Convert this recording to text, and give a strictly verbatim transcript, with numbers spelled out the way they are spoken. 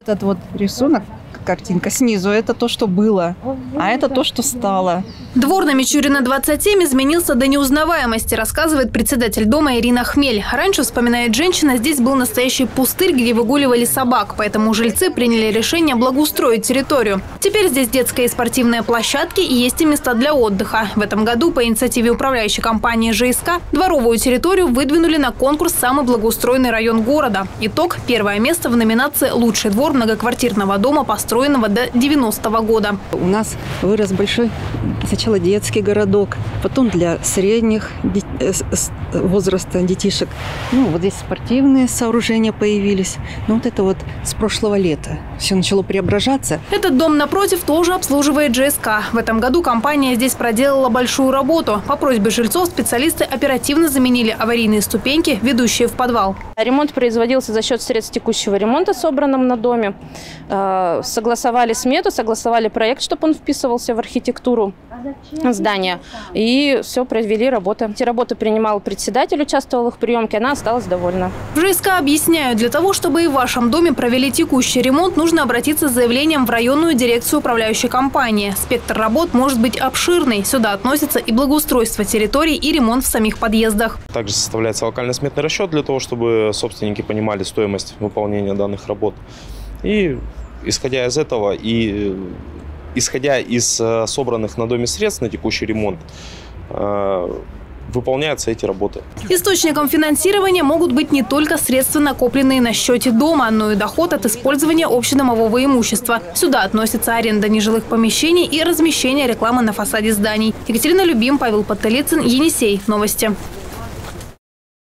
Этот вот рисунок, картинка снизу, это то, что было, а это то, что стало. Двор на Мичурина, двадцать семь изменился до неузнаваемости, рассказывает председатель дома Ирина Хмель. Раньше, вспоминает женщина, здесь был настоящий пустырь, где выгуливали собак, поэтому жильцы приняли решение благоустроить территорию. Теперь здесь детские и спортивные площадки и есть и места для отдыха. В этом году по инициативе управляющей компании ЖСК дворовую территорию выдвинули на конкурс «Самый благоустроенный район города». Итог – первое место в номинации «Лучший двор многоквартирного дома, построенного до девяностого года». У нас вырос большой сначала детский городок, потом для средних возраста детишек. Ну, вот здесь спортивные сооружения появились. Ну, вот это вот с прошлого лета все начало преображаться. Этот дом напротив тоже обслуживает ЖСК. В этом году компания здесь проделала большую работу. По просьбе жильцов специалисты оперативно заменили аварийные ступеньки, ведущие в подвал. Ремонт производился за счет средств текущего ремонта, собранным на доме. Согласовали смету, согласовали проект, чтобы он вписывался в архитектуру здания. И все, провели работы. Эти работы принимал председатель, участвовал в их приемке, она осталась довольна. В ЖСК объясняют, для того, чтобы и в вашем доме провели текущий ремонт, нужно обратиться с заявлением в районную дирекцию управляющей компании. Спектр работ может быть обширный. Сюда относятся и благоустройство территорий, и ремонт в самих подъездах. Также составляется локально-сметный расчет для того, чтобы собственники понимали стоимость выполнения данных работ. И исходя из этого и исходя из собранных на доме средств на текущий ремонт, выполняются эти работы. Источником финансирования могут быть не только средства, накопленные на счете дома, но и доход от использования общедомового имущества. Сюда относятся аренда нежилых помещений и размещение рекламы на фасаде зданий. Екатерина Любим, Павел Подтылицын, Енисей. Новости.